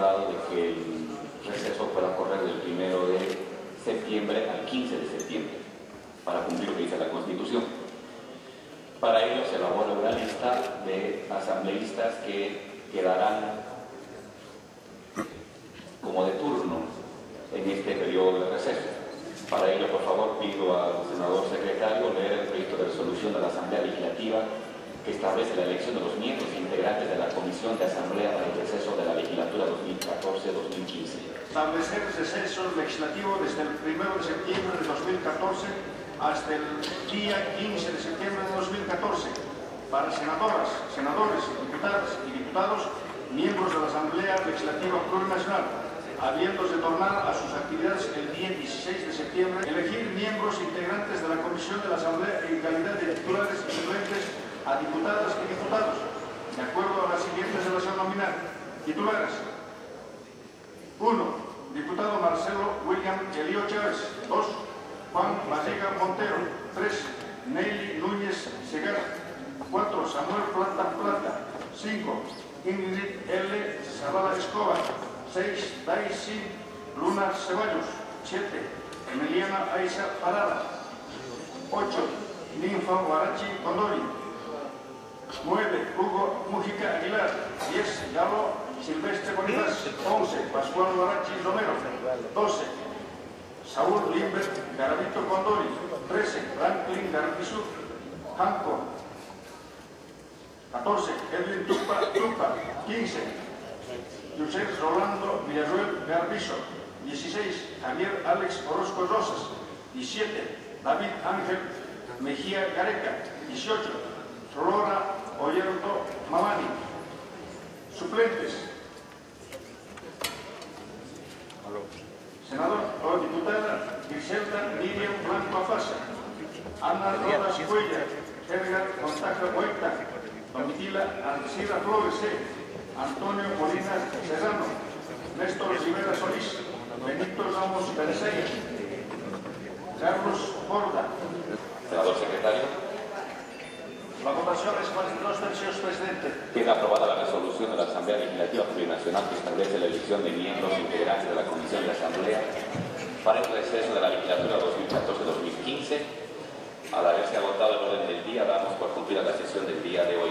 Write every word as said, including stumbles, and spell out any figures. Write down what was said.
acordado de que el receso pueda correr del primero de septiembre al quince de septiembre, para cumplir lo que dice la Constitución. Para ello se elabora una lista de asambleístas que quedarán como de turno en este periodo de receso. Para ello, por favor, pido al senador secretario leer el proyecto de resolución de la Asamblea Legislativa que establece la elección de los miembros integrantes de la Comisión de Asamblea para el receso de la legislatura dos mil catorce dos mil quince. Establecer receso legislativo desde el primero de septiembre de dos mil catorce hasta el día quince de septiembre de dos mil catorce para senadoras, senadores, diputadas y diputados, miembros de la Asamblea Legislativa Plurinacional, habiéndose de tornar a sus actividades el día dieciséis de septiembre, elegir miembros integrantes de la Comisión de la Asamblea en calidad de titulares y suplentes a diputadas y diputados, de acuerdo a la siguiente relación nominal. Titulares: uno. Diputado Marcelo William Elío Chávez. dos. Juan Vallega Montero. tres. Nelly Núñez Segarra. cuatro. Samuel Plata Plata. cinco. Ingrid L. Zavala Escobar. seis. Daisy Luna Ceballos. siete. Emiliana Aiza Parada. ocho. Ninfa Guarachi Condori. nueve. Hugo Mujica Aguilar. diez. Galo Silvestre Bonifaz. once. Pascual Guarachi Romero. doce. Saúl Limber Garavito Condori. trece. Franklin Garantizú Janco. catorce. Edwin Tupa Tupa. quince. José Rolando Villarruel Garbizo. dieciséis. Javier Alex Orozco Rosas. diecisiete. David Ángel Mejía Gareca. dieciocho. Flora Oyerto Mamani. Suplentes: senador o diputada Griselda Miriam Blanco Afasa, Ana Rodas Cuellar, Edgar Montaja Huerta, Domitila Alcira Flores, Antonio Molina Serrano, Néstor Rivera Solís, Benito Ramos Pereceya, Carlos Borda. Senador secretario. La votación es cuarenta y dos tercios, presidente. Queda aprobada la resolución de la Asamblea Legislativa Plurinacional que establece la elección de miembros integrantes de la Comisión de Asamblea para el receso de la legislatura dos mil catorce dos mil quince. Al haberse agotado el orden del día, damos por cumplida la sesión del día de hoy.